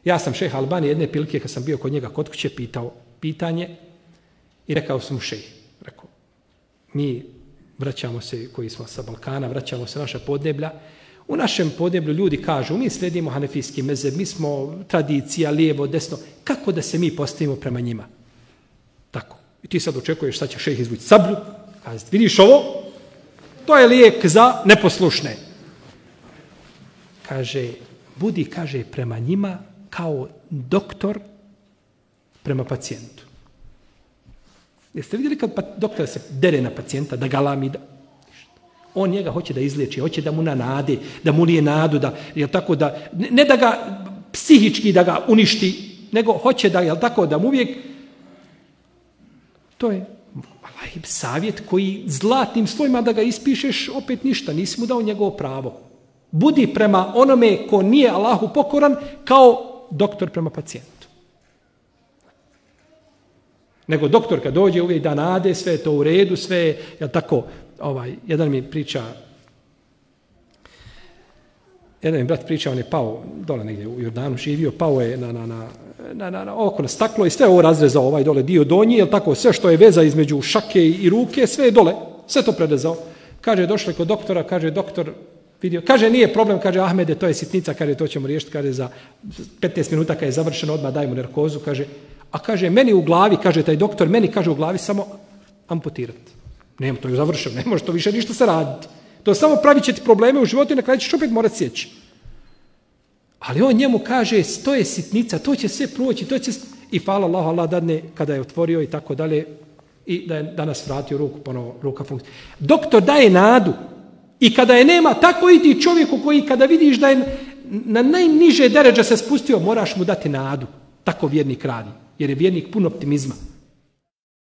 Ja sam šejh Albani jedne prilike kad sam bio kod njega kod kuće pitao pitanje i rekao sam mu šejh, rekao, mi vraćamo se, koji smo sa Balkana, vraćamo se naša podneblja. U našem podneblju ljudi kažu, mi slijedimo hanefijski mezheb, mi smo tradicija, lijevo, desno. Kako da se mi postavimo prema njima? Tako. I ti sad očekuješ, sad će šejh izvući sablju, kazati, vidiš ovo? To je lijek za neposlušne. Kaže, budi, kaže, prema njima kao doktor prema pacijentu. Jeste vidjeli kad doktor se dere na pacijenta, da galami, on njega hoće da izliječi, hoće da mu nanade, da mu lije nadu, da, jel tako, da, ne da ga psihički da ga uništi, nego hoće da, jel tako, da mu uvijek, to je savjet koji zlatnim slovima da ga ispišeš, opet ništa, nisi mu dao njegovo pravo. Budi prema onome ko nije Allahu pokoran kao doktor prema pacijentu. Nego doktor kad dođe uvijek da nade, sve je to u redu, sve je, jel tako, jedan mi brat priča, on je pao dole negdje u Jordanu, živio, pao je oko na staklo i sve ovo razrezao, dole dio donji, jel tako, sve što je veza između šake i ruke, sve je dole, sve to prerezao. Kaže, došli kod doktora, kaže, doktor vidio, kaže, nije problem, kaže, Ahmede, to je sitnica, kaže, to ćemo riješiti, kaže, za 15 minuta kad je završeno, odmah daj mu narkozu, kaže, a kaže, meni u glavi, kaže, taj doktor, meni kaže u glavi samo amputirati. Nema, to je završeno, ne može to više ništa se raditi. To samo pravit će ti probleme u životu i na kraju ćeš opet morati sjeći. Ali on njemu kaže, to je sitnica, to će sve proći, to će... I hvala Allahu, Allah dadne kada je otvorio i tako dalje, i da je danas vratio ruku, ponovo ruka funkcija. Doktor daje nadu i kada je nema, tako i ti čovjeku koji kada vidiš da je na najniže deređa se spustio, moraš mu dati nadu. Tako vjernik radi, jer je vjernik pun optimizma.